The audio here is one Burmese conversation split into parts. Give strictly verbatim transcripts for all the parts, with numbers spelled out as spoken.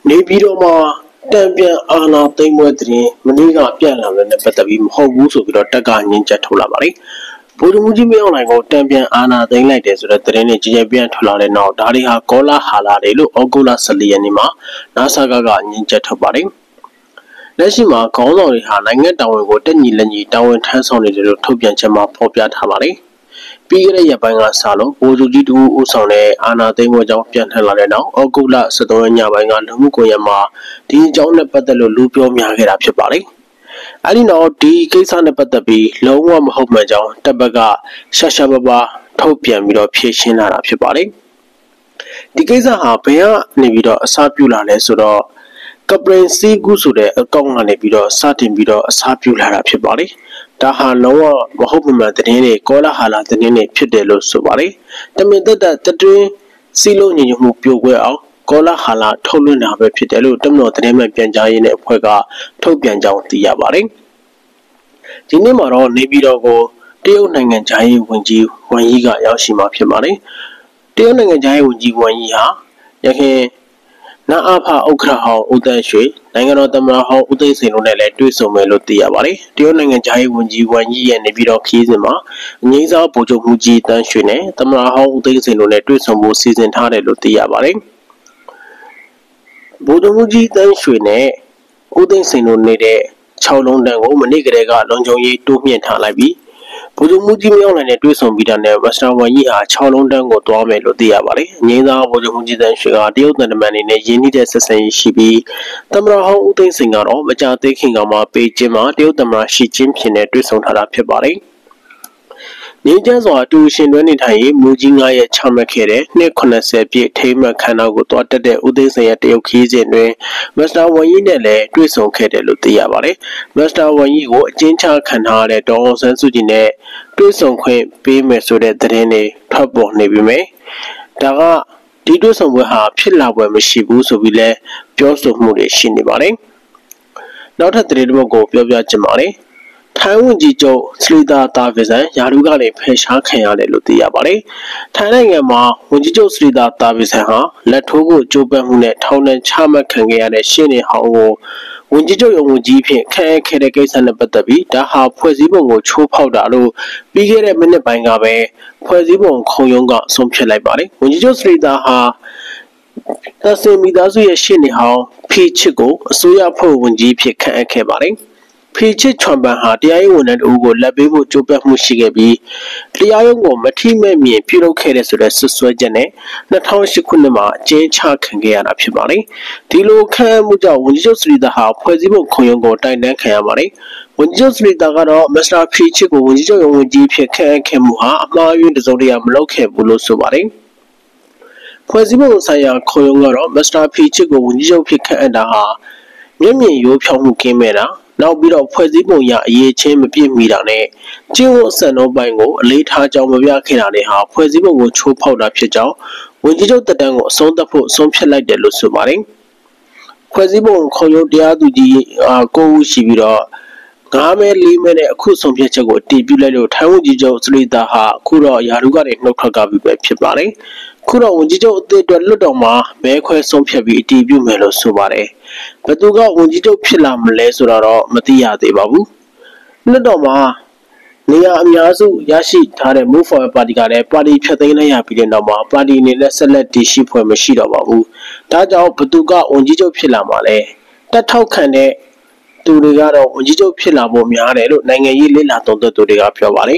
နေပြည်တော်မှာတံပြန်အာဏာသိမ်းပွဲသတင်းမနေ့ကပြန်လာတဲ့နဲ့ပတ်သက်ပြီးမဟုတ်ဘူးဆိုပြီးတော့တက်ကငင်းချက်ထုတ်လာပါတယ်။ဗိုလ်ချုပ်ကြီးမင်းအောင်လှိုင်ကိုတံပြန်အာဏာသိမ်းလိုက်တယ်ဆိုတဲ့သတင်းတွေကြီးကြီးပြန်ထွက်လာတဲ့နောက်ဒါတွေဟာကောလာဟာလာတွေလို့ဩဂုတ်လ ၁၄ ရက်နေ့မှာနာဆာကကငင်းချက်ထုတ်ပါတယ်။လက်ရှိမှာခေါင်းဆောင်တွေဟာနိုင်ငံတာဝန်ကိုတက်ညီလက်ညီတာဝန်ထမ်းဆောင်နေတယ်လို့ထုတ်ပြန်ချက်မှာဖော်ပြထားပါတယ်။ပြီးခဲ့တဲ့ရက်ပိုင်းကစလို့ဗိုလ်ချုပ်ကြီးတူဦးဆောင်တဲ့အာဏာသိမ်းပွဲကြောင့်ပြန်ထန်လာတဲ့နောက်ဩဂုတ်လ ၁၃ ရက်ညပိုင်းကလူမှုကွန်ရက်မှာဒီအကြောင်းနဲ့ပတ်သက်လို့လူပြောများခဲ့တာဖြစ်ပါတယ်။အဲဒီနောက်ဒီကိစ္စနဲ့ပတ်သက်ပြီးလုံးဝမဟုတ်မှန်ကြောင်းတပ်ဘက်ကရှာရှာပါပါထုတ်ပြန်ပြီးတော့ဖြေရှင်းလာတာဖြစ်ပါတယ်။ဒီကိစ္စဟာဘယ်ကနေပြီးတော့အစပြုလာလဲဆိုတော့ကပရင်စီကူဆိုတဲ့အကောင့်ကနေပြီးတော့စတင်ပြီးတော့အစပြုလာတာဖြစ်ပါတယ်။ဒါဟာလုံးဝမဟုတ်မှန်သတင်းတွေကောလာဟာလာသတင်းတွေဖြစ်တယ်လို့ဆိုပါတယ်။တမင်သက်သက်တတွင်းစီလုံးညီညွတ်မှုပြိုကွဲအောင်ကောလာဟာလာထုတ်လွှင့်တာပဲဖြစ်တယ်လို့တမတော်သတင်းမှန်ပြန်ကြားရေးနဲ့အဖွဲ့ကထုတ်ပြန်ကြောင်းသိရပါတယ်။ဒီနေ့မှာတော့နေပြည်တော်ကိုတရုတ်နိုင်ငံခြားရေးဝန်ကြီးဝမ်ယီကရောက်ရှိမှာဖြစ်ပါတယ်။တရုတ်နိုင်ငံခြားရေးဝန်ကြီးဝမ်ယီဟာရခိုင်နာအဖဥက္ကဋ္ဌဟောင်းဦးတန်းရွှေနိုင်ငံတော်သမ္မတဟောင်းဦးသိန်းစိန်တို့နဲ့လည်းတွေ့ဆုံမယ်လို့သိရပါတယ်။တရုတ်နိုင်ငံခြားရေးဝန်ကြီးဝမ်ယီရဲ့နေပြည်တော်ခရီးစဉ်မှာအငြိမ်းစားဗိုလ်ချုပ်မှုကြီးတန်းရွှေနဲ့သမ္မတဟောင်းဦးသိန်းစိန်တို့နဲ့တွေ့ဆုံဖို့စီစဉ်ထားတယ်လို့သိရပါတယ်။ဗိုလ်ချုပ်မှုကြီးတန်းရွှေနဲ့ဦးသိန်းစိန်တို့နေတဲ့၆လုံးတန်းကိုမနေ့ကတည်းကလုံခြုံရေးတိုးမြှင့်ထားလိုက်ပြီးဗိုလ်ချုပ်မှုကြီးမြောင်းနိုင်တဲ့တွေ့ဆုံပြီးတာနဲ့မစ္စတာဝမ်ယီဟာ၆လုံးတန်းကိုသွားမယ်လို့သိရပါတယ်။အငြိမ်းစားဗိုလ်ချုပ်မှုကြီးတန်းရွှေကတရုတ်တန်တမန်တွေနဲ့ရင်းနှီးတဲ့ဆက်ဆံရေးရှိပြီးသမ္မတဟောင်းဦးသိန်းစိန်ကတော့မကြာသေးခင်ကမှပေကျင်းမှာတရုတ်သမ္မတရှီကျင်းဖျင်နဲ့တွေ့ဆုံထားတာဖြစ်ပါတယ်။ငင်းကျန်းစွာအတူရှင်တွဲနေထိုင်ရေးမူကြီးငါးရက်ချမှတ်ခဲ့တဲ့နှစ်၇၀ပြည့်ထိမ်းမှတ်ခမ်းနားကိုတွားတက်တဲ့ဦးသိန်းစိန်ရဲ့တရုတ်ခီးစဉ်တွင်မစ္စတာဝမ်ယီနဲ့လည်းတွေ့ဆုံခဲ့တယ်လို့သိရပါတယ်။မစ္စတာဝမ်ယီကိုအကျဉ်းချခံထားတဲ့ဒေါ်အောင်ဆန်းစုကြည်နဲ့တွေ့ဆုံခွင့်ပေးမယ်ဆိုတဲ့သတင်းတွေထွက်ပေါ်နေပြီမယ်။ဒါကဒီတွေ့ဆုံပွဲဟာဖြစ်လာပွဲမရှိဘူးဆိုပြီးလဲပြောဆိုမှုတွေရှိနေပါတယ်။နောက်ထပ်သတင်းတစ်ပုဒ်ကိုပြောပြချင်ပါတယ်။ထိုင်းဝန်ကြီးချုပ်စလီတာတာဗီဇန်ယာရုကနေဖယ်ရှားခံရတယ်လို့သိရပါတယ်။ထိုင်းနိုင်ငံမှာဝန်ကြီးချုပ်စလီတာတာဗီဇန်ဟာလက်ထိုးကိုကြိုးပမ်းမှုနဲ့ထောင်ဒဏ်ချမှတ်ခံခဲ့ရတဲ့ရှင်းနေဟောင်းကိုဝန်ကြီးချုပ်ရုံးဝန်ကြီးဖြင့်ခန့်အပ်ခဲ့တဲ့ကိစ္စနဲ့ပတ်သက်ပြီးဒါဟာဖွဲ့စည်းပုံကိုချိုးဖောက်တာလို့ပြီးခဲ့တဲ့မိနစ်ပိုင်းကပဲဖွဲ့စည်းပုံခုံရုံးကဆုံးဖြတ်လိုက်ပါတယ်။ဝန်ကြီးချုပ်စလီတာဟာသစင်မီသားစုရဲ့ရှင်းနေဟောင်းဖီချစ်ကိုအစိုးရဖွဲ့ဝန်ကြီးဖြစ်ခန့်အပ်ခဲ့ပါတယ်။ဖီချစ်ချွန်ပန်ဟာတရားရေးဝန်ထမ်းတို့ကိုလက်ပေးဖို့ကြိုးပမ်းမှုရှိခဲ့ပြီးတရားရုံးကိုမထိမဲ့မြင်ပြုလုပ်ခဲ့တဲ့ဆိုတဲ့ဆွဆွဲချက်နဲ့၂၀၀၈ခုနှစ်မှာအကျဉ်းချခံခဲ့ရတာဖြစ်ပါတယ်။ဒီလိုခံရမှုကြောင့်ဝန်ကြီးချုပ်စလီတာဟာဖွဲ့စည်းပုံခုံရုံးကိုတိုင်တန်းခံရပါတယ်။ဝန်ကြီးချုပ်စလီတာကတော့မစ္စတာဖီချစ်ကိုဝန်ကြီးချုပ်ရုံးဝန်ကြီးဖြစ်ခန့်အပ်ခဲ့မှုဟာအမှားယွင်းတစုံတရာမလုပ်ခဲ့ဘူးလို့ဆိုပါတယ်။ဖွဲ့စည်းပုံဆိုင်ရာခုံရုံးကတော့မစ္စတာဖီချစ်ကိုဝန်ကြီးချုပ်ဖြစ်ခန့်အပ်တာဟာမျက်မြင်ရိုးဖြောင်းမှုကင်းမဲ့တာနောက်ပြီးတော့ဖွဲ့စည်းပုံရအရေးချင်းမပြည့်မီတာနဲ့ကျင်းဝတ်အစံနှုန်းပိုင်းကိုအလေးထားကြောင်းမပြခဲ့တာတွေဟာဖွဲ့စည်းပုံကိုချိုးဖောက်တာဖြစ်ကြောင်းဝန်ကြီးချုပ်တပ်တန်းကိုအဆုံးသတ်ဖို့ဆုံးဖြတ်လိုက်တယ်လို့ဆိုပါတယ်။ဖွဲ့စည်းပုံခုံရုံးတရားသူကြီးကိုဦးရှိပြီးတော့ငါးမဲလေးမဲနဲ့အခုဆုံးဖြတ်ချက်ကိုတည်ပြုလိုက်လို့ထိုင်းဝန်ကြီးချုပ်စလီတာဟာအခုတော့ယာရုကနေနှုတ်ထွက်ကြပြီပဲဖြစ်ပါတယ်။ခုတော့ဝန်ကြီးချုပ်အသစ်အတွက်လွတ်တော်မှာမဲခွဲဆုံးဖြတ်ပြီးအတည်ပြုမယ်လို့ဆိုပါတယ်။ဘယ်သူကဝန်ကြီးချုပ်ဖြစ်လာမလဲဆိုတာတော့မသိရသေးပါဘူး။လွတ်တော်မှာနေရာအများစုရရှိထားတဲ့ Move Forward ပါတီကလည်းပါတီဖြတ်သိမ်းလိုက်ရပြီးတဲ့နောက်မှာပါတီအနေနဲ့ဆက်လက်တည်ရှိဖွယ်မရှိတော့ပါဘူး။ဒါကြောင့်ဘယ်သူကဝန်ကြီးချုပ်ဖြစ်လာမှာလဲ။တက်ထောက်ခံတဲ့သူတွေကတော့ဝန်ကြီးချုပ်ဖြစ်လာဖို့များတယ်လို့နိုင်ငံရေးလေ့လာသုံးသပ်သူတွေကပြောပါတယ်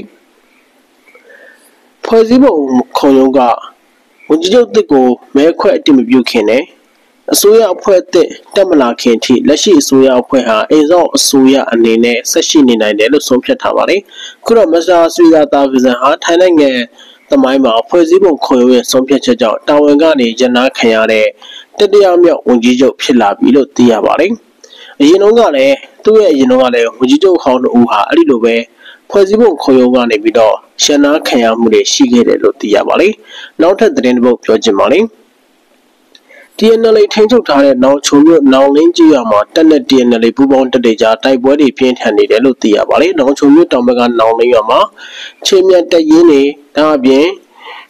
။ဖွဲ့စည်းပုံခုံရုံးကဝန်ကြီးချုပ်တစ်ကိုမဲခွဲအတည်မပြုခင်နဲ့အစိုးရအဖွဲ့အသစ်တက်မလာခင်ထိလက်ရှိအစိုးရအဖွဲ့ဟာအိမ်စောင့်အစိုးရအနေနဲ့ဆက်ရှိနေနိုင်တယ်လို့ဆုံးဖြတ်ထားပါတယ်။ခုတော့မစ္စတာစလီတာတာဗီဇန်ဟာထိုင်းနိုင်ငံသမိုင်းမှာဖွဲ့စည်းပုံခုံရုံးရဲ့ဆုံးဖြတ်ချက်ကြောင့်တာဝန်ကနေရနာခံရတဲ့တတိယမြောက်ဝန်ကြီးချုပ်ဖြစ်လာပြီလို့သိရပါတယ်။အရင်တုန်းကလည်းသူ့ရဲ့အရင်တုန်းကလည်းဝန်ကြီးချုပ်ဟောင်းတို့ဟာအဲ့ဒီလိုပဲဖွဲ့စည်းပုံခုံရုံးကနေပြီးတော့ရှနာခံရမှုတွေရှိခဲ့တယ်လို့သိရပါလိမ့်။နောက်ထပ်သတင်းတစ်ပုဒ်ပြောချင်ပါလိမ့်။ တီ အန် အယ် အေ ထိန်းချုပ်ထားတဲ့နောင်ချုံမြို့နောင်လင်းကြီးရွာမှာတပ်နဲ့ တီ အန် အယ် အေ ပူးပေါင်းတပ်တွေကြားတိုက်ပွဲတွေပြင်းထန်နေတယ်လို့သိရပါတယ်။နောင်ချုံမြို့တောင်ဘက်ကနောင်လင်းရွာမှာချင်းမြတ်တပ်ရင်းတွေဒါအပြင်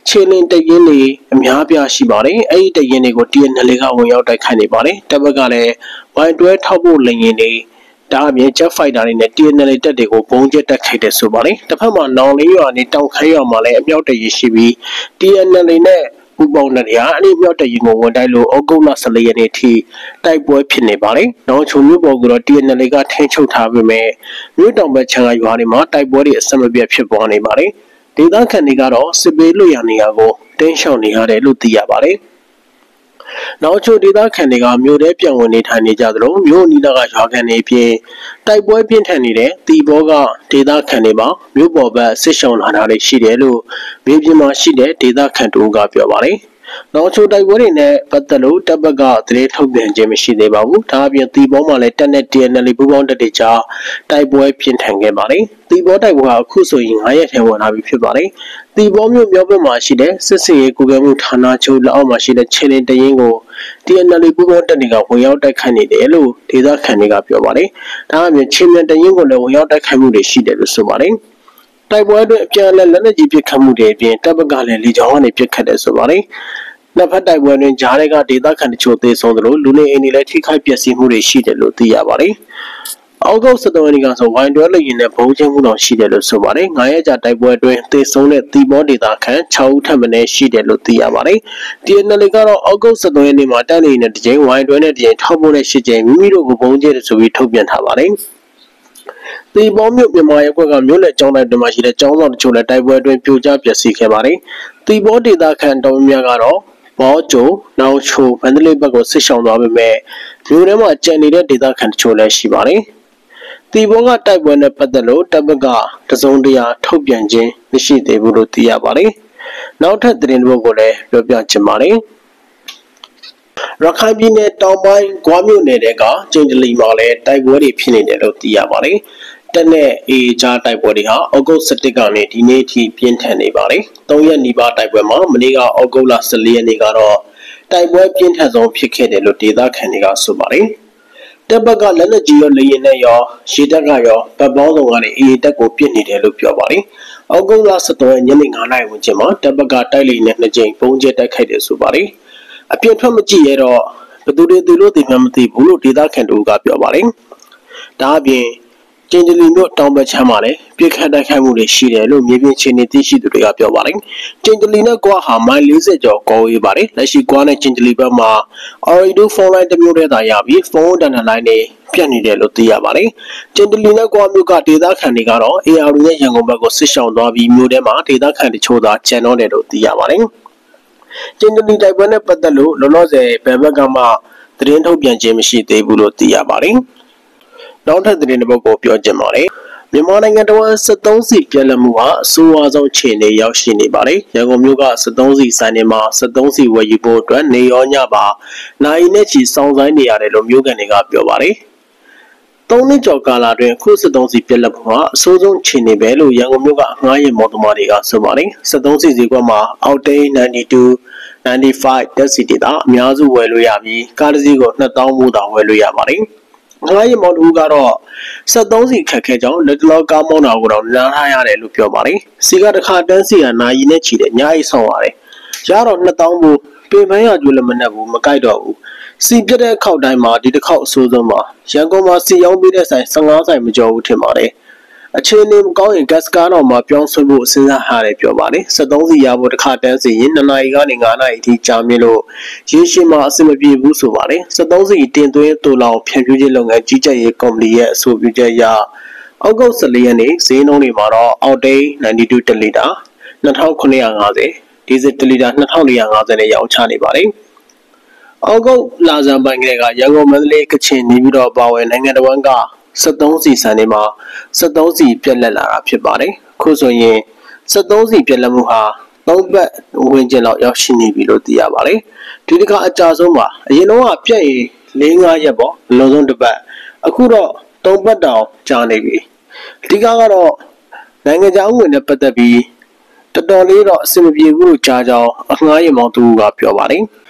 ခြေလင်းတရင်တွေအများပြားရှိပါတယ်။အဲ့ဒီတရင်တွေကို T N L A ကဝင်ရောက်တိုက်ခိုက်နေပါတယ်။တပ်ဘက်ကလည်း Y twelve ထောက်ပို့လင်ရင်တွေဒါအပြင် Jet Fighter တွေနဲ့ T N L A တပ်တွေကိုပုံကျက်တက်ခိုက်တယ်ဆိုပါတယ်။တစ်ဖက်မှာနောင်လေးရွာနဲ့တောင်ခမ်းရွာမှာလည်းအမြောက်တရင်ရှိပြီး T N L A နဲ့ပူပေါင်းတဲ့နေရာအဲ့ဒီမြောက်တရင်ကိုဝင်တိုက်လို့ဩဂုတ်လ十四ရက်နေ့ထိတိုက်ပွဲဖြစ်နေပါတယ်။နောက်ချုံမြို့ပေါ်ကတော့ T N L A ကထိန်းချုပ်ထားပေမဲ့မြို့တောင်ဘက်ခြမ်းကရွာတွေမှာတိုက်ပွဲတွေအဆက်မပြတ်ဖြစ်ပေါ်နေပါတယ်။ဒေသခံတွေကတော့စစ်ပေးလွတ်ရနေရာကိုတင်းရှောင်နေရတယ်လို့သိရပါတယ်။နောက်ချိုဒေသခံတွေကမြို့ထဲပြန်ဝင်နေထိုင်နေကြသလိုမြို့နီးနားကရွာခံတွေပြင်တိုက်ပွဲပြင်းထန်နေတဲ့တီဘောကဒေသခံတွေမှာမြို့ပေါ်ဘက်စစ်ရှောင်လာတာတွေရှိတယ်လို့မြေပြင်မှာရှိတဲ့ဒေသခံတို့ကပြောပါတယ်။နောက်ချိုတိုက်ပွဲတွေနဲ့ပတ်သက်လို့တပ်ဘက်ကသတင်းထုတ်ပြန်ခြင်းမရှိသေးပါဘူး။ဒါအပြင်တီဘောမှာလည်းတပ်နဲ့ T N L A ပူးပေါင်းတပ်တွေကြားတိုက်ပွဲပြင်းထန်ခဲ့ပါတယ်။တီဘောတိုက်ပွဲဟာအခုဆိုရင်၅ရက်ထဲဝင်လာပြီဖြစ်ပါတယ်။တီဘောမြို့မြောက်ဘက်မှာရှိတဲ့စစ်စင်ရေးကုကဲမှုဌာနချုပ်လက်အောက်မှာရှိတဲ့ခြေလင်းတရင်ကို T N L A ပူးပေါင်းတပ်တွေကဝင်ရောက်တိုက်ခိုက်နေတယ်လို့ဒေသခံတွေကပြောပါတယ်။ဒါအပြင်ခြေလင်းတရင်ကိုလည်းဝင်ရောက်တိုက်ခိုက်မှုတွေရှိတယ်လို့ဆိုပါတယ်။တိုက်ပွဲအတွင်းအပြန်အလှန်လက်နက်ကြီးပစ်ခတ်မှုတွေအပြင်တပ်ဘက်ကလည်းလေကြောင်းကနေပစ်ခတ်တယ်ဆိုပါတယ်။နှစ်ဖက်တိုက်ပွဲတွင်ဂျားတွေကဒေသခံတချို့သေဆုံးသလိုလူနေအိမ်တွေလည်းထိခိုက်ပျက်စီးမှုတွေရှိတယ်လို့သိရပါတယ်။အောက်တိုဘာ ၁၃ ရက်နေ့ကဆို Y twelve လက်ရင်နဲ့ဘုံကျင်းမှုတော်ရှိတယ်လို့ဆိုပါတယ်။၅ရက်ကြာတိုက်ပွဲအတွင်းသေဆုံးတဲ့တီဘောဒေသခံ၆ဦးထပ်မံရှိတယ်လို့သိရပါတယ်။ T N L A ကတော့အောက်တိုဘာ ၁၃ ရက်နေ့မှာတိုက်လေနဲ့တစ်ကြိမ် Y twelve နဲ့တစ်ကြိမ်ထောက်ပို့တဲ့၈ကြိမ်မိမိတို့ကိုဘုံကျဲတယ်ဆိုပြီးထုတ်ပြန်ထားပါတယ်။တီဘောမြို့မြန်မာရပ်ကွက်ကမြို့နယ်ကျောင်းတိုင်းတွင်မှရှိတဲ့ကျောင်းဆောင်တချို့လည်းတိုက်ပွဲအတွင်းပြိုကျပျက်စီးခဲ့ပါတယ်။တီဘောဒေသခံတော်များကတော့ဘောကျိုနောင်ချိုမန္တလေးဘက်ကိုဆစ်ဆောင်သွားပေမဲ့မြို့ထဲမှာကျန်နေတဲ့ဒေသခံတချို့လည်းရှိပါတယ်။တီဘောကတိုက်ပွဲနဲ့ပတ်သက်လို့တပ်ဘက်ကတစုံတရာထုတ်ပြန်ခြင်းမရှိသေးဘူးလို့သိရပါတယ်။နောက်ထပ်သတင်းတစ်ပုဒ်ကိုလည်းပြောပြချင်ပါတယ်။ရခိုင်ပြည်နယ်တောင်ပိုင်းဂွမြို့နယ်ကကျင်းတလီမှာလည်းတိုက်ပွဲတွေဖြစ်နေတယ်လို့သိရပါတယ်။တပ်နဲ့ A ကြားတိုက်ပွဲတွေဟာဩဂုတ် ၁၁ ကနေဒီနေ့ထိပြင်းထန်နေပါတယ်။၃ရက်နီးပါးတိုက်ပွဲမှာမနေ့ကဩဂုတ်လ ၁၄ ရက်နေ့ကတော့တိုက်ပွဲပြင်းထန်ဆုံးဖြစ်ခဲ့တယ်လို့ဒေသခံတွေကဆိုပါတယ်။တပ်ဘက်ကလက်နက်ကြီးရောလေယာဉ်နဲ့ရောရေတပ်ကရောဗတ်ပေါင်းစုံကနေ A တပ်ကိုပြစ်နေတယ်လို့ပြောပါတယ်။ဩဂုတ်လ ၁၃ ရက်ညနေ ၅ နာရီဝန်းကျင်မှာတပ်ဘက်ကတိုက်လေယာဉ်နဲ့နှစ်ကြိမ်ပုံကျဲတိုက်ခိုက်တယ်ဆိုပါတယ်။အပြင်းထွက်မကြည့်ရတော့ဘယ်သူတွေသူလို့သိမှမသိဘူးလို့ဒေသခံတို့ကပြောပါတယ်။ဒါအပြင်ကျင်းတလီမြို့တောင်ဘက်ခြမ်းမှာလည်းပြစ်ခတ်တိုက်ခိုက်မှုတွေရှိတယ်လို့မြေပြင်ချင်းနေသိရှိသူတွေကပြောပါတယ်။ကျင်းတလီနဲ့ကွာဟာမိုင်၄၀ကျော်ကောဝေးပါတယ်။လက်ရှိကွာနဲ့ကျင်းတလီဘက်မှာ Orido ဖုန်းလိုင်းတစ်မျိုးတည်းသာရပြီးဖုန်းတန်တန်လိုင်းတွေပြတ်နေတယ်လို့သိရပါတယ်။ကျင်းတလီနဲ့ကွာမြို့ကဒေသခံတွေကတော့ A R နဲ့ရန်ကုန်ဘက်ကိုဆစ်ဆောင်သွားပြီးမြို့ထဲမှာဒေသခံတချို့သာကျန်တော့တယ်လို့သိရပါတယ်။ကျင်းတလီတိုက်ပွဲနဲ့ပတ်သက်လို့လောလောဆယ်ဘယ်ဘက်ကမှသတင်းထုတ်ပြန်ခြင်းမရှိသေးဘူးလို့သိရပါတယ်။နောက်ထပ်သတင်းတစ်ပုဒ်ကိုပြောချင်ပါတယ်။မြန်မာနိုင်ငံတော်စက်သုံးဆီပြက်လက်မှုဟာအဆိုးအဝါဆုံးအခြေအနေရောက်ရှိနေပါတယ်။ရန်ကုန်မြို့ကစက်သုံးဆီဆိုင်တွေမှာစက်သုံးဆီဝယ်ယူဖို့အတွက်နေရောညပါနိုင်နဲ့ချီစောင့်ဆိုင်းနေရတယ်လို့မြို့ကန်တွေကပြောပါတယ်။သုံးနှစ်ကျော်ကာလအတွင်းခုစက်သုံးဆီပြက်လက်မှုဟာအဆိုးဆုံးအခြေအနေပဲလို့ရန်ကုန်မြို့ကအငှားရင်မော်တော်မာတွေကဆိုပါတယ်။စက်သုံးဆီဈေးကွက်မှာ Octane ninety-two, ninety-five ဓာတ်ဆီတွေအများစုဝယ်လို့ရပြီးကားတစ်စီးကိုနှစ်သောင်းမို့သာဝယ်လို့ရပါတယ်။ငှားရင်မော်တော်ကတော့စက်သုံးဆီခက်ခဲကြောင်းလက်တလောကားမောင်းတာကိုတော့နားထားရတယ်လို့ပြောပါတယ်။စီကတစ်ခါတန်းစီကနိုင်ရီနဲ့ချီတယ်ညာအိဆောင်ရတယ်။ရတော့နှစ်သောင်းမို့ပေပန်းရကျွေးလည်းမနဲ့ဘူးမကြိုက်တော့ဘူး။စီပြတဲ့အခောက်တိုင်းမှာဒီတစ်ခေါက်အဆိုးဆုံးပါ။ရန်ကုန်မှာစီရောင်းပေးတဲ့ဆိုင်၁၅ဆိုင်မကျော်ဘူးထင်ပါတယ်။အခြေအနေမကောင်းရင်ဂတ်စကားတော့မှပြောင်းဆွဲဖို့စဉ်းစားထားတယ်ပြောပါတယ်။စက်သုံးဆီရဖို့တစ်ခါတန်းစီရင်နှစ်နာရီကနေ၅နာရီအထိကြာမြင့်လို့ရေရှည်မှာအဆင်မပြေဘူးဆိုပါတယ်။စက်သုံးဆီတင်သွင်းတူလောင်ဖြန့်ဖြူးခြင်းလုပ်ငန်းကြီးကြပ်ရေးကော်မတီရဲ့အဆိုပြုချက်အရဩဂုတ်၁၄ရက်နေ့ဈေးနှုန်းတွေမှာတော့ Octane ninety-two တစ်လီတာ၂ခုနှစ်ရာ၅၀ဒီဇယ်တစ်လီတာ၂၄၅၀နဲ့ရောင်းချနေပါတယ်။ဩဂုတ်လဆန်းပိုင်းကလေးကရန်ကုန်မန္တလေးကချင်နေပြီးတော့ပါဝင်နိုင်ငံတော်ဝန်ကစက်သုံးဆီဆိုင်တွေမှာစက်သုံးဆီပြက်လက်လာတာဖြစ်ပါတယ်။ခုဆိုရင်စက်သုံးဆီပြက်လက်မှုဟာသုံးပတ်ဝန်းကျင်လောက်ရောက်ရှိနေပြီလို့သိရပါတယ်။ဒီတစ်ခါအကြဆုံးပါအရင်တော့ပြက်ရင်၄-၅ရက်ပေါ့အလုံးစုံတစ်ပတ်အခုတော့သုံးပတ်တောင်ကြာနေပြီ။အဓိကကတော့နိုင်ငံခြားဝင်နဲ့ပတ်သက်ပြီးတော်တော်လေးတော့အဆင်မပြေဘူးလို့ကြားကြောင်းအငှားရင်မောင်သူကပြောပါတယ်။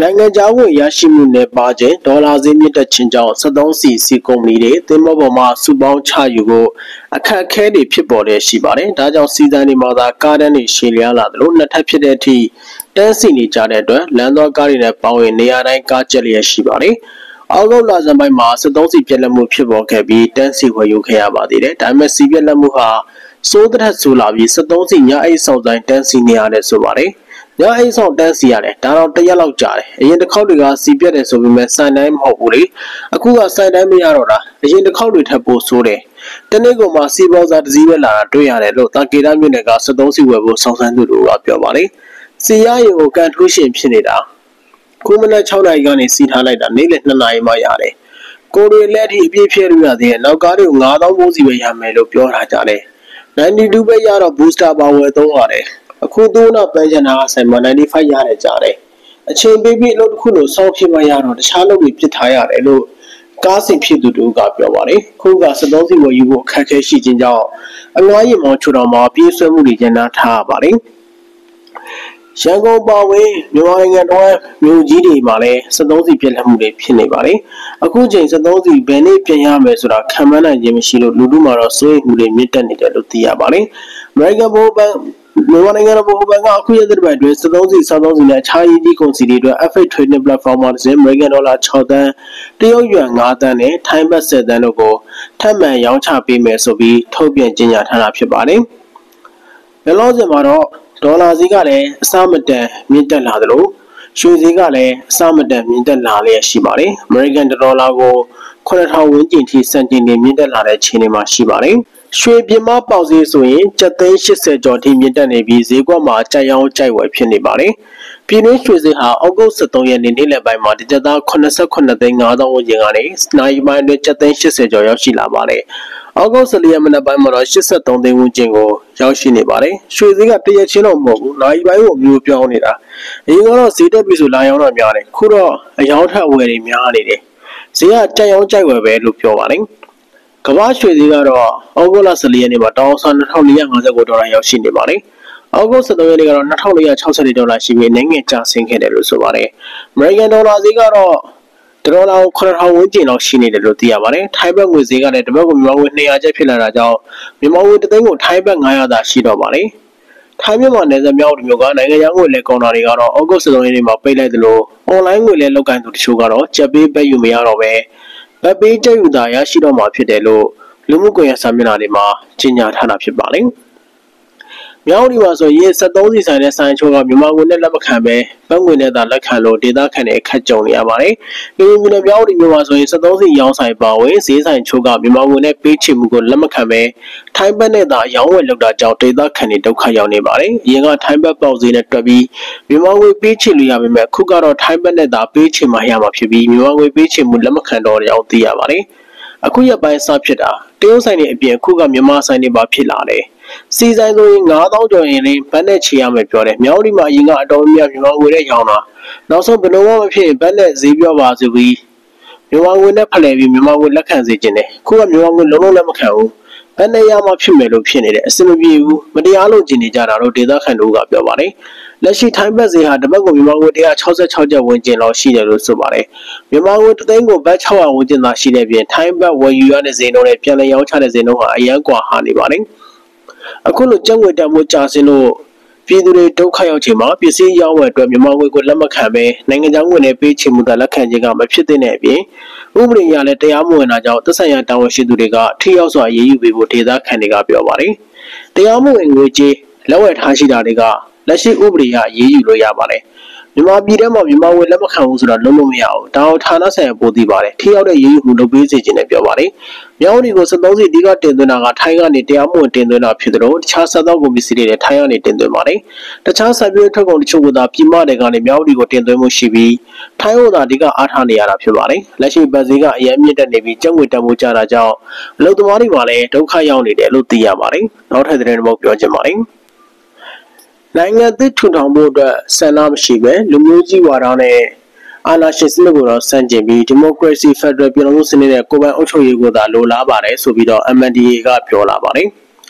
နိုင်ငံခြားဝင်ရရှိမှုနဲ့ပါခြင်းဒေါ်လာဈေးမြင့်တက်ခြင်းကြောင့်စက်သုံးဆီစီကုမ္ပဏီတွေသင်္ဘောပေါ်မှာစုပေါင်းချယူဖို့အခက်အခဲတွေဖြစ်ပေါ်နေရှိပါတယ်။ဒါကြောင့်စီဇန်တွေမှာသာကားတန်းတွေရှည်လျားလာသလိုနှစ်ထပ်ဖြစ်တဲ့အထိတန်းစီနေကြတဲ့အတွက်လမ်းသွားကားတွေနဲ့ပေါင်းရင်နေရာတိုင်းကားကျက်လျက်ရှိပါတယ်။အောက်တိုဘာလပိုင်းမှာစက်သုံးဆီပြက်လက်မှုဖြစ်ပေါ်ခဲ့ပြီးတန်းစီဝယ်ယူခဲ့ရပါသေးတယ်။ဒါပေမဲ့စီပြက်လက်မှုဟာစိုးတဲ့ဆိုလာပြီးစက်သုံးဆီညအိတ်ဆောင်တိုင်းတန်းစီနေရတယ်ဆိုပါတယ်။ညအိတ်ဆောင်တန်းစီရတယ်ဒါတော့တရက်လောက်ကြာတယ်။အရင်တစ်ခေါက်တွေကစီပြက်တယ်ဆိုပေမဲ့စိုင်တိုင်းမဟုတ်ဘူးလေ။အခုကစိုင်တိုင်းမရတော့တာအရင်တစ်ခေါက်တွေထပ်ပိုဆိုးတယ်။တနေ့ကမှစီပေါစားတစ်စီးပဲလာတာတွေ့ရတယ်လို့တာကေတာမြို့နယ်ကစက်သုံးဆီဝယ်ဖို့စောင့်ဆိုင်းသူတို့ကပြောပါတယ်။စီရရင်ကိုကန်ထိုးရှင်ဖြစ်နေတာခုမနက်၆နာရီကနေစီထားလိုက်တာနေ့လယ်၂နာရီမှရတယ်။ကိုတွေလက်ထိအပြည့်ဖြည့်လို့ရသေးတယ်။နောက်ကားတွေကိုငါးသောင်းပိုးစီပဲရမယ်လို့ပြောထားကြတယ်။နိုင်တီတူပဲရတော့ booster power သုံးရတယ်။အခုသုံးတော့ပန်းချန်တာဆိုင်မှာနိုင်တီဖိုက်ရတယ်ကြတယ်။အချိန်ပေးပြီးအလုပ်တစ်ခုလို့စောင့်ဖြစ်မှရတော့တခြားလုပ်ပြီးပြစ်ထားရတယ်လို့ကားစီဖြစ်သူတို့ကပြောပါတယ်။ခုကစက်သုံးဆီဝယ်ယူဖို့အခက်အခဲရှိခြင်းကြောင့်အငှားရင်မောချိုတော်မှာပြေးဆွဲမှုတွေကျန်းထားရပါတယ်။ရန်ကုန်ပါဝင်မြန်မာနိုင်ငံတော်မြို့ကြီးတွေမှာလည်းစက်သုံးဆီပြက်လက်မှုတွေဖြစ်နေပါတယ်။အခုချိန်စက်သုံးဆီဘယ်နေ့ပြန်ရမယ်ဆိုတာခံမှန်းနိုင်ခြင်းမရှိလို့လူလူမှာတော့စိုးရိမ်မှုတွေမြင့်တက်နေတယ်လို့သိရပါတယ်။ American World Bankမြန်မာနိုင်ငံတော်ဗဟိုဘဏ်ကအခုရက်သတ္တပတ်အတွင်းစက်သုံးဆီ၊စားသုံးဆီနဲ့အခြားရင်းနှီးကုန်စည်တွေအတွက် F X Trading Platform မှာတစ်စင်း American Dollar ၆သန်း၊တရုတ်ယွမ်၅သန်းနဲ့ထိုင်းဘတ်၁၀သန်းတို့ကိုထပ်မံရောင်းချပေးမယ်ဆိုပြီးထုတ်ပြန်ကြေညာထားတာဖြစ်ပါတယ်။လောလောဆယ်မှာတော့ဒေါ်လာဈေးကလည်းအဆမတန်မြင့်တက်လာသလိုရွှေဈေးကလည်းအဆမတန်မြင့်တက်လာလျက်ရှိပါတယ်။ American ဒေါ်လာကိုခုနှစ်ထောင်ဝန်းကျင်ထိစံချိန်တွေမြင့်တက်လာတဲ့အခြေအနေမှာရှိပါတယ်။ရွှေပြမပေါက်ဈေးဆိုရင်ကျပ်သိန်း၈၀ကျော်ထိမြင့်တက်နေပြီးဈေးကွက်မှာကြိုက်ရောင်းကြိုက်ဝယ်ဖြစ်နေပါတယ်။ပြည်တွင်းရွှေဈေးဟာဩဂုတ်၁၃ရက်နေ့နေ့လယ်ပိုင်းမှာတစ်ကျပ်သား၇၇သိန်း၅သောင်းဝန်းကျင်ကနေနိုင်ပိုင်းအတွင်းကျပ်သိန်း၈၀ကျော်ရောက်ရှိလာပါတယ်။ဩဂုတ်၁၄ရက်မနက်ပိုင်းမှာတော့၈၃သိန်းဝန်းကျင်ကိုရောက်ရှိနေပါတယ်။ရွှေဈေးကတရက်ချင်းတော့မဟုတ်ဘူး။နိုင်ပိုင်းကိုမျိုးပြောင်းနေတာ။အရင်ကတော့ဈေးတက်ပြီဆိုလာရောင်းတော့များတယ်။ခုတော့အယောင်းထက်အဝယ်တွေများနေတယ်။ဈေးကကြိုက်ရောင်းကြိုက်ဝယ်ပဲလို့ပြောပါတယ်။ကမ္ဘာရွှေဈေးကတော့ဩဂုတ်လ၁၄ရက်နေ့မှာတောင်းဆ၂ထောင်၄ရာ၅၉ဒေါ်လာရောက်ရှိနေပါတယ်။ဩဂုတ်၁၃ရက်နေ့ကတော့၂ထောင်၄ရာ၆၄ဒေါ်လာရှိပြီးနိုင်ငံကျဆင်းခဲ့တယ်လို့ဆိုပါတယ်။ American ဒေါ်လာဈေးကတော့ဒေါ်လာကိုခုနှစ်ထောင်ဝန်းကျင်လောက်ရှိနေတယ်လို့သိရပါတယ်။ထိုင်းဘတ်ငွေဈေးကလည်းတစ်ဘတ်ကိုမြန်မာငွေ၂ရာကျပ်ဖြစ်လာတာကြောင့်မြန်မာငွေတစ်သိန်းကိုထိုင်းဘတ်၅ရာသာရှိတော့ပါတယ်။ထိုင်းမြန်မာနယ်စပ်မြောက်မြို့ကနိုင်ငံခြားငွေလဲကောင်တာတွေကတော့ဩဂုတ်၁၃ရက်နေ့မှာပိတ်လိုက်သလိုအွန်လိုင်းငွေလဲလောက်ကိုင်းသူတချို့ကတော့ကျပ်ပေးဘတ်ယူမရတော့ပဲဘတ်ပေးကျပ်ယူတာရရှိတော့မှာဖြစ်တယ်လို့လူမှုကွန်ရက်စာမျက်နှာတွေမှာကြေညာထားတာဖြစ်ပါတယ်။မြောက်ဒီမှာဆိုရင်စက်သုံးဆီဆိုင်တဲ့ဆိုင်ချိုးကမြန်မာငွေနဲ့လက်မခံပဲဘတ်ငွေနဲ့သာလက်ခံလို့ဒေသခံတွေအခက်ကြုံနေရပါတယ်။ဒီလိုမျိုးမြောက်ဒီမျိုးမှာဆိုရင်စက်သုံးဆီရောင်းဆိုင်ပါဝင်ဈေးဆိုင်ချိုးကမြန်မာငွေနဲ့ပေးချေမှုကိုလက်မခံပဲထိုင်းဘတ်နဲ့သာရောင်းဝယ်လုပ်တာကြောင့်ဒေသခံတွေဒုက္ခရောက်နေပါတယ်။အရင်ကထိုင်းဘတ်ပေါက်ဈေးနဲ့တွက်ပြီးမြန်မာငွေပေးချေလို့ရပေမဲ့အခုကတော့ထိုင်းဘတ်နဲ့သာပေးချေမှရမှာဖြစ်ပြီးမြန်မာငွေပေးချေမှုလက်မခံတော့တဲ့အကြောင်းသိရပါတယ်။အခုရက်ပိုင်းစဖြစ်တာတရုတ်ဆိုင်တွေအပြင်အခုကမြန်မာဆိုင်တွေပါဖြစ်လာတယ်။စီဆိုင်ဆိုရင်၅သောင်းကျော်ရင်လည်းဘတ်နဲ့ချေရမယ်ပြောတယ်။မြောက်ဒီမှာအရင်ကအတော်များမြန်မာငွေနဲ့ရောင်းတာနောက်ဆုံးဘယ်လိုမှမဖြစ်ရင်ဘတ်နဲ့ဈေးပြောပါဆိုပြီးမြန်မာငွေနဲ့ဖလှယ်ပြီးမြန်မာငွေလက်ခံစေခြင်းတယ်။ခုကမြန်မာငွေလုံးလုံးလက်မခံဘူး။ဘတ်နဲ့ရမှဖြစ်မယ်လို့ဖြစ်နေတယ်။အဆင်မပြေဘူး။မတရားလုပ်ကျင်နေကြတာလို့ဒေသခံတို့ကပြောပါတယ်။လက်ရှိထိုင်းဘတ်ဈေးဟာတစ်ဘတ်ကိုမြန်မာငွေ၁၆၆ကျပ်ဝန်းကျင်လောက်ရှိတယ်လို့ဆိုပါတယ်။မြန်မာငွေတစ်သိန်းကိုဘတ်၆ရာဝန်းကျင်သာရှိတဲ့ပြင်ထိုင်းဘတ်ဝယ်ယူရတဲ့ဈေးနှုန်းနဲ့ပြန်လည်ရောင်းချတဲ့ဈေးနှုန်းဟာအရန်ကွာဟနေပါတယ်။အခုလိုကျပ်ငွေတန်ဖိုးကျဆင်းလို့ပြည်သူတွေဒုက္ခရောက်ချိန်မှာပစ္စည်းရောင်းဝယ်အတွက်မြန်မာငွေကိုလက်မခံပဲနိုင်ငံခြားငွေနဲ့ပေးချေမှုသာလက်ခံခြင်းကမဖြစ်တဲ့အပြင်ဥပဒေအရလည်းတရားမဝင်တာကြောင့်သက်ဆိုင်ရာတာဝန်ရှိသူတွေကထိရောက်စွာအရေးယူပေးဖို့ဒေသခံတွေကပြောပါတယ်။တရားမဝင်ငွေကြေးလက်ဝယ်ထားရှိတာတွေကလက်ရှိဥပဒေအရအရေးယူလို့ရပါတယ်။မြန်မာပြည်ထဲမှာမြန်မာငွေလက်မခံဘူးဆိုတာလုံးလုံးမရဘူး။ဒါအောင်ဌာနဆိုင်ရာပို့သိပါတယ်။ထိရောက်တဲ့ရေးယူမှုလုပ်ပေးစေခြင်းနဲ့ပြောပါတယ်။မြောက်ဒီကိုစက်သုံးဆီအဓိကတင်သွင်းတာကထိုင်းကနေတရားမဝင်တင်သွင်းတာဖြစ်တယ်လို့တခြားစားသောက်ကုန်ပစ္စည်းတွေလည်းထိုင်းကနေတင်သွင်းပါတယ်။တခြားစိုက်ပျိုးထုတ်ကုန်တချို့ကသာပြည်မတွေကနေမြောက်ဒီကိုတင်သွင်းမှုရှိပြီးထိုင်းဟိုသာအဓိကအားထားနေရတာဖြစ်ပါတယ်။လက်ရှိဘတ်ဈေးကအရင်မြင့်တက်နေပြီးကျပ်ငွေတန်ဖိုးကျတာကြောင့်အလုပ်သမားတွေမှာလည်းဒုက္ခရောက်နေတယ်လို့သိရပါတယ်။နောက်ထပ်သတင်းတစ်ပုဒ်ပြောချင်ပါတယ်။နိုင်ငံသစ်ထူထောင်ဖို့အတွက်ဆန္ဒမရှိပဲလူမျိုးကြီးဝါဒနဲ့အာဏာရှင်စနစ်ကိုတော့ဆန့်ကျင်ပြီးဒီမိုကရေစီဖက်ဒရယ်ပြည်ထောင်စုစနစ်နဲ့ကိုယ်ပိုင်အုပ်ချုပ်ရေးကိုသာလိုလားပါတယ်ဆိုပြီးတော့ M N D A ကပြောလာပါတယ်။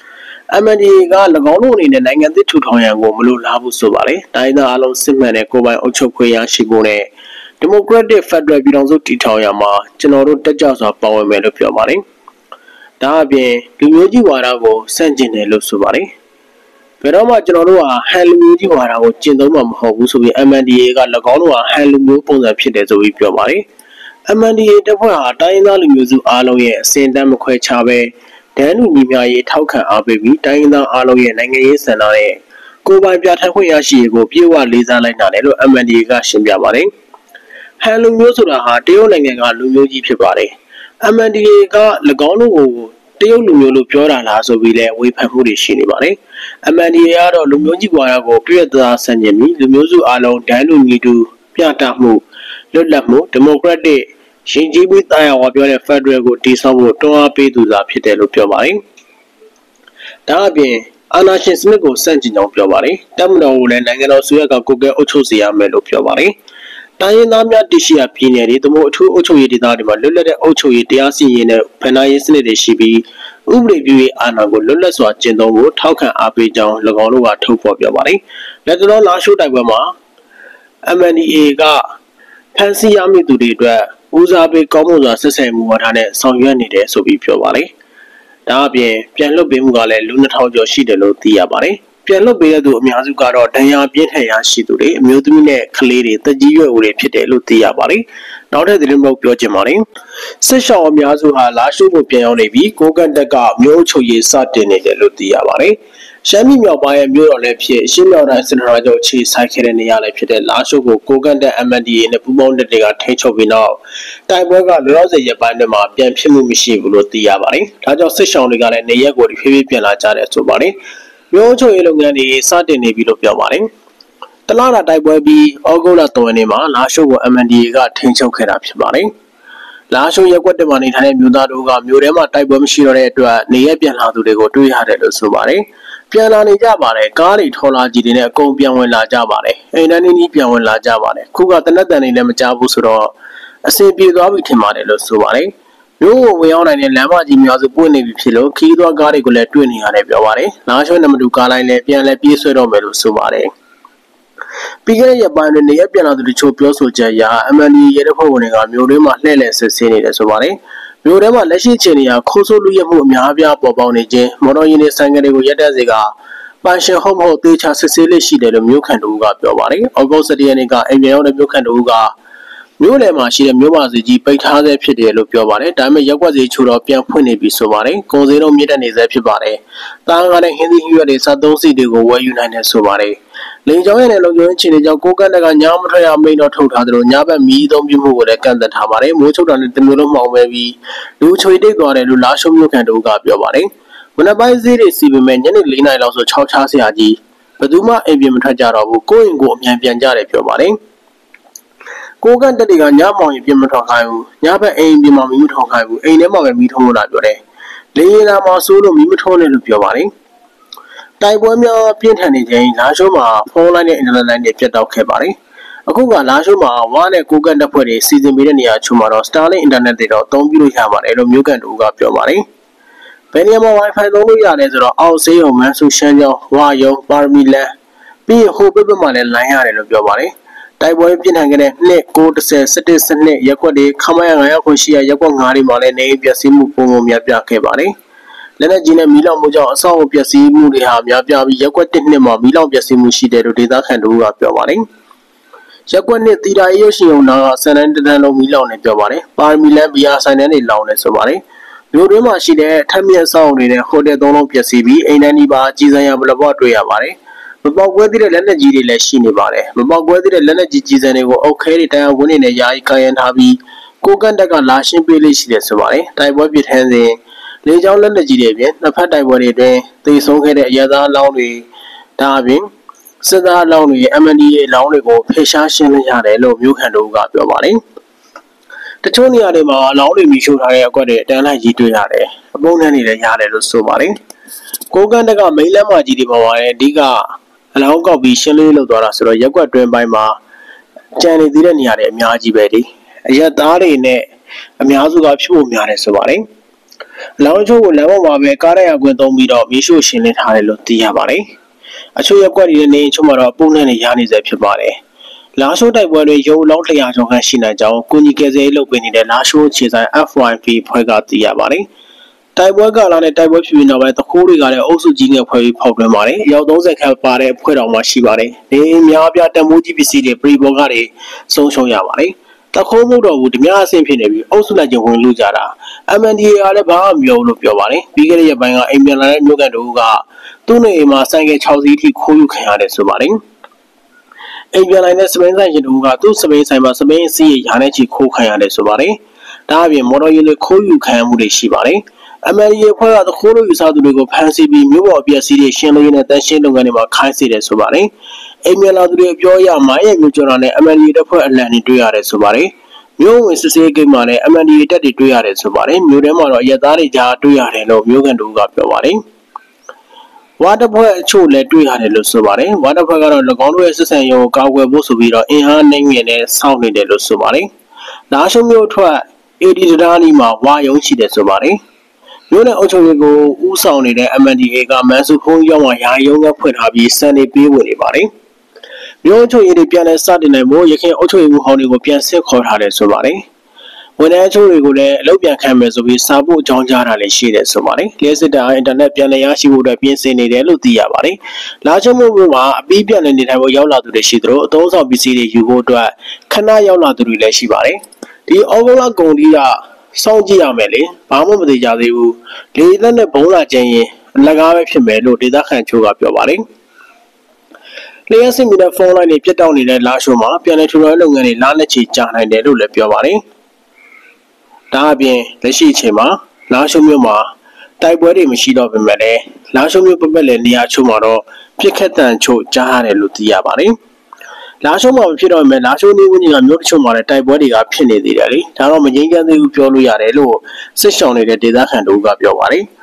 M N D A က၎င်းတို့အနေနဲ့နိုင်ငံသစ်ထူထောင်ရန်ကိုမလိုလားဘူးဆိုပါတယ်။တိုင်းသားအလုံးစစ်မှန်တဲ့ကိုယ်ပိုင်အုပ်ချုပ်ခွင့်ရရှိဖို့နဲ့ Democratic Federal ပြည်ထောင်စုတည်ထောင်ရမှာကျွန်တော်တို့တက်ကြွစွာပါဝင်မယ်လို့ပြောပါတယ်။ဒါအပြင်လူမျိုးကြီးဝါဒကိုစန့်ကျင်တယ်လို့ဆိုပါတယ်။ဘယ်တော့မှကျွန်တော်တို့ဟာဟန်လူမျိုးကြီးဝါဒကိုကျင့်သုံးမှာမဟုတ်ဘူးဆိုပြီး M N D A က၎င်းတို့ဟာဟန်လူမျိုးပုံစံဖြစ်တယ်ဆိုပြီးပြောပါတယ်။ M N D A တပ်ဖွဲ့ဟာတိုင်းသားလူမျိုးစုအားလုံးရဲ့အစဉ်အတန်းမခွဲခြားပဲဒန်းလူညီများရေးထောက်ခံအားပေးပြီးတိုင်းသားအားလုံးရဲ့နိုင်ငံရေးစံနာနဲ့ကိုယ်ပိုင်ပြဋ္ဌာန်းခွင့်ရရှိရေးကိုပြေဝလေးစားလိုက်တာတယ်လို့ M N D A ကရှင်းပြပါတယ်။ဟန်လူမျိုးဆိုတာဟာတရုတ်နိုင်ငံကလူမျိုးကြီးဖြစ်ပါတယ်။ M N D A က၎င်းတို့ကိုတရုတ်လူမျိုးလို့ပြောတာလားဆိုပြီးလဲဝေဖန်မှုတွေရှိနေပါတယ်။ M N D A ကတော့လူမျိုးကြီးဝါဒကိုပြည့်စုံဆန့်ကျင်ပြီးလူမျိုးစုအားလုံးဒန်းလူညီတူပြသမှုလွတ်လပ်မှုဒီမိုကရက်တစ်ရှင်ကြီးပြီးတရားဝါပြောတဲ့ Federal ကိုတည်ဆောက်ဖို့တွန်းအားပေးသူသာဖြစ်တယ်လို့ပြောပါတယ်။ဒါအပြင်အာဏာရှင်စနစ်ကိုစန့်ကျင်ကြောင်းပြောပါတယ်။တပ်မတော်ကိုလည်းနိုင်ငံတော်ဆိုရကကိုယ်ကဲအုပ်ချုပ်စေရမယ်လို့ပြောပါတယ်။တိုင်းရင်းသားများတရှိရာပြည်နယ်တွေသို့မဟုတ်အထူးအုပ်ချုပ်ရေးဒေသတွေမှာလွတ်လပ်တဲ့အုပ်ချုပ်ရေးတရားစီရင်တဲ့ဗဏ္ဍာရေးစနစ်တွေရှိပြီးဥပဒေပြုရေးအာဏာကိုလွတ်လပ်စွာကျင့်သုံးဖို့ထောက်ခံအားပေးကြောင်း၎င်းတို့ကထုတ်ဖော်ပြောပါတယ်။လက်တော်လာရှိုးတိုက်ပွဲမှာ M N D A ကဖန်စီရမိသူတွေအတွက်ဦးစားပေးကောင်းမွန်စွာဆက်ဆံမှုဝါဒနဲ့ဆောင်ရွက်နေတယ်ဆိုပြီးပြောပါတယ်။ဒါအပြင်ပြန်လွတ်ပေးမှုကလည်းလူနှစ်ထောင်ကျော်ရှိတယ်လို့သိရပါတယ်။ပြန်လွတ်ပေးတဲ့သူအများစုကတော့ဒဏ်ရာပြင်းထန်ရရှိသူတွေအမျိုးသမီးနဲ့ကလေးတွေတက်ကြီးရွယ်အိုတွေဖြစ်တယ်လို့သိရပါတယ်။နောက်ထပ်သတင်းပေါက်ပြောချင်ပါတယ်။စစ်ရှောင်းအများစုဟာလာရှိုးကိုပြန်ရောက်နေပြီးကိုကန့်တက်ကမြို့ချုပ်ရေးစတင်နေတယ်လို့သိရပါတယ်။ရှမ်းပြည်မြောက်ပိုင်းရဲ့မြို့တော်လည်းဖြစ်ရှင်းမြောက်တိုင်းစင်တရာကျော်ခြေဆိုင်ခဲ့တဲ့နေရာလည်းဖြစ်တဲ့လာရှိုးကိုကိုကန့်တက် M N D A နဲ့ပူးပေါင်းတပ်တွေကထိန်းချုပ်ပြီးနောက်တိုက်ပွဲကလောလောဆယ်ရပ်ပိုင်းတွေမှာပြန်ဖြစ်မှုမရှိဘူးလို့သိရပါတယ်။ဒါကြောင့်စစ်ရှောင်းတွေကလည်းနေရက်ကိုဖြည်းဖြည်းပြန်လာကြတယ်ဆိုပါတယ်။မြို့ချုပ်ရေးလုပ်ငန်းတွေစတင်နေပြီလို့ပြောပါတယ်။တလားတာတိုက်ပွဲပြီးဩဂုတ်လသုံးရက်နေ့မှာလာရှိုးကို M N D A ကထိန်းချုပ်ခဲ့တာဖြစ်ပါတယ်။လာရှိုးရက်ကွက်တမနေထိုင်တဲ့မြို့သားတို့ကမြို့ထဲမှာတိုက်ပွဲမရှိတော့တဲ့အတွက်နေရက်ပြန်လာသူတွေကိုတွေ့ရတယ်လို့ဆိုပါတယ်။ပြန်လာနေကြပါတယ်ကားတွေထော်လာကြီးတွေနဲ့အကုန်ပြန်ဝင်လာကြပါတယ်အိမ်တန်းနီးနီးပြန်ဝင်လာကြပါတယ်ခုကတနက်တန်တွေလည်းမကြဘူးဆိုတော့အဆင်ပြေသွားပြီထင်ပါတယ်လို့ဆိုပါတယ်မြို့ကိုဝင်ရောက်နိုင်တဲ့လမ်းမကြီးများစုပွင့်နေပြီဖြစ်လို့ခီးသွွားကားတွေကိုလည်းတွေ့နေရတယ်ပြောပါတယ်လာရှိုးနမတူကားလိုင်းလည်းပြန်လဲပြေးဆွဲတော့မယ်လို့ဆိုပါတယ်ပြီးခဲ့တဲ့ရက်ပိုင်းတွင်နေရပြန်လာသူတို့ချို့ပြောဆိုချက်အရ M N D A ရဲတပ်ဖွဲ့ဝင်တွေကမြို့တွင်းမှာလှည့်လည်စစ်ဆေးနေတယ်ဆိုပါတယ်မြို့ထဲမှာလက်ရှိချိန်နေရခိုးဆိုးလူရမှုအများအပြားပေါ်ပေါက်နေခြင်းမော်တော်ယာဉ်တွေဆိုင်ကယ်တွေကိုရက်တက်စေကပန်ရှင်ဟုတ်မဟုတ်တေချာစစ်ဆေးလေးရှိတယ်လို့မြို့ခံတို့ကပြောပါတယ်။ဩဂုတ်၁၁ရက်နေ့ကအိမ်ပြန်ရောက်တဲ့မြို့ခံတို့ကမြို့နယ်မှာရှိတဲ့မြို့ပါစီကြီးပိတ်ထားဆဲဖြစ်တယ်လို့ပြောပါတယ်။ဒါပေမဲ့ရက်ကွက်စီချို့တော့ပြန်ဖွင့်နေပြီဆိုပါတယ်။ကုန်စည်တော့မြင့်တက်နေဆဲဖြစ်ပါတယ်။တားကားနဲ့ဟင်းသီးဟင်းရွက်တွေစသုံးစီတွေကိုဝယ်ယူနိုင်တယ်ဆိုပါတယ်။လိန်ကျောင်းရဲ့လုံခြုံရေးအခြေအနေကြောင့်ကိုကန့်တက်ကညမထွက်ရမိန်တော့ထုတ်ထားသလိုညဘက်မီးသုံးပြမှုကိုလည်းကန့်သတ်ထားပါတယ်။မိုးချုပ်တာနဲ့တမျိုးလုံးမှောင်ပဲပြီးလူချွေတိတ်သွားတယ်လို့လာရှုံမြို့ခံတို့ကပြောပါတယ်။မနက်ပိုင်းဈေးတွေစီပေမဲ့ညနေလေးနာရီလောက်ဆိုခြောက်ချားစရာကြီးဘယ်သူမှအိမ်ပြင်မထွက်ကြတော့ဘူးကိုယ့်အိမ်ကိုအမြန်ပြန်ကြတယ်ပြောပါတယ်။ကိုကန့်တက်တွေကညမောင်ရင်ပြင်မထွက်ခိုင်းဘူးညဘက်အိမ်ပြင်မှာမီးမထောင်ခိုင်းဘူးအိမ်ထဲမှာပဲမီးထုံးလို့လာပြောတယ်။လေရင်လာမှာဆိုးလို့မီးမထုံးနဲ့လို့ပြောပါတယ်။တိုက်ပွဲများပြင်းထန်နေချိန်လာရှိုးမှာဖုန်းလိုင်းနဲ့အင်တာနက်လိုင်းတွေပြတ်တောက်ခဲ့ပါတယ်။အခုကလာရှိုးမှာဝါနဲ့ကိုကန့်တက်ဖွဲ့တွေစီစဉ်ပေးတဲ့နေရာချို့မှာတော့ Starlink အင်တာနက်တွေတော့အသုံးပြုလို့ရပါတယ်လို့မြို့ကန်တို့ကပြောပါတယ်။ဘယ်နေရာမှာ Wi-Fi သုံးလို့ရတယ်ဆိုတော့အောက်ဆေးရုံမန်းဆူရှမ်းကျောင်းဝါယုံပါရမီလန်ပြီးဟိုဘက်ဘက်မှာလည်းလိုင်းရတယ်လို့ပြောပါတယ်။တိုက်ပွဲပြင်းထန်ခဲ့တဲ့နှစ်၉၁၀ ၁၁ ၁၂ရက်ကွက်တွေခမိုင်ငါးရောက်ခွင့်ရှိရရက်ကွက်၅တွေမှာလည်းနေပျက်စီးမှုပုံမှန်များပြခဲ့ပါတယ်။လက်နက်ကြီးနဲ့မီးလောင်မှုကြောင့်အဆောက်အဦပျက်စီးမှုတွေဟာများပြားပြီးရက်ကွက်တစ်နှစ်မှာမီးလောင်ပျက်စီးမှုရှိတယ်လို့ဒေသခံတို့ကပြောပါတယ်။ရက်ကွက်နှစ်တီတာရုပ်ရှင်ုံနာကစံတန်းတန်းလုံးမီးလောင်နေပြောပါတယ်။ပါရမီလန်ဘီယာဆိုင်တန်းတွေလောင်နေဆိုပါတယ်။မြို့တွင်းမှာရှိတဲ့ထပ်မြက်ဆောက်တွေနဲ့ဟိုတယ်သုံးလုံးပျက်စီးပြီးအိမ်တန်းဒီပါကြီးစံရဘလဘော့တွေ့ရပါတယ်။မပေါက်ကွဲသေးတဲ့လက်နက်ကြီးတွေလည်းရှိနေပါတယ်။မပေါက်ကွဲသေးတဲ့လက်နက်ကြီးကြီးစံတွေကိုအုတ်ခဲတွေတိုင်အောင်ဝင်းနေနဲ့ယာယီကာရန်ထားပြီးကိုကန့်တက်ကလာရှင်းပေးလေးရှိတယ်ဆိုပါတယ်။တိုက်ပွဲပြစ်ထန်းစဉ်လေကြောင်းလက်နက်ကြီးတွေပြင်နှစ်ဖက်တိုက်ပွဲတွေအတွင်းသေဆုံးခဲ့တဲ့အရသာအလောင်းတွေဒါအပြင်စစ်သားအလောင်းတွေ M N D A အလောင်းတွေကိုဖယ်ရှားရှင်းလင်းရတယ်လို့မြို့ခံတို့ကပြောပါတယ်။တချို့နေရာတွေမှာအလောင်းတွေမိရှို့ထားတဲ့အကွက်တွေအတန်းလိုက်ကြီးတွေ့ရတယ်။အပုံနှံတွေလည်းရတယ်လို့ဆိုပါတယ်။ကိုကန့်တက်ကမိန်းလမ်းမကြီးတွေပေါ်မှာလည်းအဓိကအလောင်းကောက်ပြီးရှင်းလင်းလုပ်သွားတာဆိုတော့ရက်ကွက်တွင်ပိုင်းမှာကြံနေသေးတဲ့နေရာတွေအများကြီးပဲဒီအရက်သားတွေနဲ့အများစုကဖြစ်ဖို့များတယ်ဆိုပါတယ်။လောင်ချိုးကိုလမ်းပေါ်မှာပဲကားရရကွင်းသုံးပြီးတော့မြေရှို့ရှင်းလင်းထားတယ်လို့သိရပါတယ်။အချို့ရက်ကွက်တွေနေချို့မှာတော့ပုံနဲ့ရနေစေဖြစ်ပါတယ်။လာရှိုးတိုက်ပွဲတွေရုပ်လောက်တရာကျော်ခန့်ရှိနိုင်ကြောင်းကုညီကယ်ဆယ်ရေးလုပ်ပေးနေတဲ့လာရှိုးခြေဆိုင် F Y P ဖွဲ့ကသိရပါတယ်။တိုက်ပွဲကလာတဲ့တိုက်ပွဲဖြစ်ပြီးနောက်ပိုင်းတခိုးတွေကလည်းအုပ်စုကြီးငယ်ဖွဲ့ပြီးဖောက်ထွင်းပါတယ်။ရောက်သုံးဆယ်ခန့်ပါတဲ့ဖွဲ့တော်မှရှိပါတယ်။နေများပြတမိုးကြီးပစ္စည်းတွေပရီဘော်ကတွေဆုံးရှုံးရပါတယ်။တခိုးမှုတော်ဘူးဓမြအဆင့်ဖြစ်နေပြီးအုပ်စုလိုက်ချင်းဝင်လူကြတာ M N D A ကလည်းဘာမှမပြောဘူးလို့ပြောပါတယ်။ပြီးခဲ့တဲ့ရက်ပိုင်းကအိမ်ပြန်လာတဲ့မြို့ကန်တို့ကသူ့နေအိမ်မှာဆိုင်ကယ်၆စီးထိခိုးယူခံရတယ်ဆိုပါတယ်။အိမ်ပြန်လာတဲ့စပိန်ဆိုင်ရှင်တို့ကသူ့စပိန်ဆိုင်မှာစပိန်စီးရရာနဲ့ချီခိုးခံရတယ်ဆိုပါတယ်။ဒါအပြင်မော်တော်ယာဉ်တွေခိုးယူခံမှုတွေရှိပါတယ်။ M N D A ဖွဲ့ကတခိုးလို့ယူဆသူတွေကိုဖမ်းဆီးပြီးမြို့ပေါ်အပြည့်အစည်တွေရှင်းလင်းရေးနဲ့တန်ရှင်းလုပ်ငန်းတွေမှာခိုင်းစေတယ်ဆိုပါတယ်။အိမ်ပြန်လာသူတွေပြောရမိုင်းရဲ့မြို့ကျော်တော်နဲ့ M N D A တပ်ဖွဲ့အလံတွေတွေ့ရတယ်ဆိုပါတယ်။မြို့ဝင်စစ်ဆေးကိန်းမှာလည်း M N D A တပ်တွေတွေ့ရတယ်ဆိုပါတယ်။မြို့ထဲမှာတော့အရက်သားတွေကြားတွေ့ရတယ်လို့မြို့ကန်တို့ကပြောပါတယ်။ဝါတပ်ဖွဲ့အချို့လည်းတွေ့ရတယ်လို့ဆိုပါတယ်။ဝါတပ်ဖွဲ့ကတော့၎င်းတို့ရဲ့စစ်ဆင်ရေးကိုကာကွယ်ဖို့ဆိုပြီးတော့အင်အားနှိမ့်ငယ်နဲ့စောင့်နေတယ်လို့ဆိုပါတယ်။လာရှုံမြို့ထွက် A D တရာနီမှာဝါရုံရှိတယ်ဆိုပါတယ်။မြို့နယ်အုပ်ချုပ်ရေးကိုဦးဆောင်နေတဲ့ M N D A ကမန်စုဖုံးရောက်မှရာရုံးကဖွင့်ထားပြီးစံနေပေးဝင်နေပါတယ်။မြို့အုပ်ချုပ်ရေးတွေပြန်လည်စတင်နိုင်ဖို့ရခိုင်အုပ်ချုပ်ရေးမှူးဟောင်းတွေကိုပြန်ဆင့်ခေါ်ထားတယ်ဆိုပါတယ်။ဝန်ထမ်းအချို့တွေကိုလည်းအလုပ်ပြန်ခံမယ်ဆိုပြီးစာပို့အကြောင်းကြားတာလည်းရှိတယ်ဆိုပါတယ်။လျှက်စစ်တာအင်တာနက်ပြန်လည်ရရှိဖို့အတွက်ပြင်ဆင်နေတယ်လို့သိရပါတယ်။လာချုံမြို့မှာအပြီးပြန်လည်နေထိုင်ဖို့ရောက်လာသူတွေရှိသလိုအသုံးဆောင်ပစ္စည်းတွေယူဖို့အတွက်ခဏရောက်လာသူတွေလည်းရှိပါတယ်။ဒီအော်ဂိုလာဂုံဒီကစောင့်ကြည့်ရမယ်လေဘာမှမသိကြသေးဘူး။လေသက်နဲ့ဘုံလာခြင်းရင်အလကားပဲဖြစ်မယ်လို့ဒေသခံချို့ကပြောပါတယ်။လျှက်စစ်မီတာဖုန်းလိုင်းတွေပြတ်တောက်နေတဲ့လာရှိုးမှာပြန်လည်ထူထောင်လုပ်ငန်းတွေလာလက်ချီကြာနိုင်တယ်လို့လည်းပြောပါတယ်။ဒါအပြင်လက်ရှိအချိန်မှာလာရှုံမြို့မှာတိုက်ပွဲတွေမရှိတော့ပေမဲ့လည်းလာရှုံမြို့ပတ်ပတ်လည်နေရာချို့မှာတော့ပြစ်ခတ်တန်ချို့ကြားရတယ်လို့သိရပါတယ်။လာရှုံမှာဖြစ်တော့မယ်လာရှုံနေဝင်ကမြို့တချို့မှာလည်းတိုက်ပွဲတွေကဖြစ်နေသေးတယ်လေ။ဒါတော့မငြိမ်းချမ်းသေးဘူးပြောလို့ရတယ်လို့စစ်ဆောင်နေတဲ့ဒေသခံတို့ကပြောပါတယ်။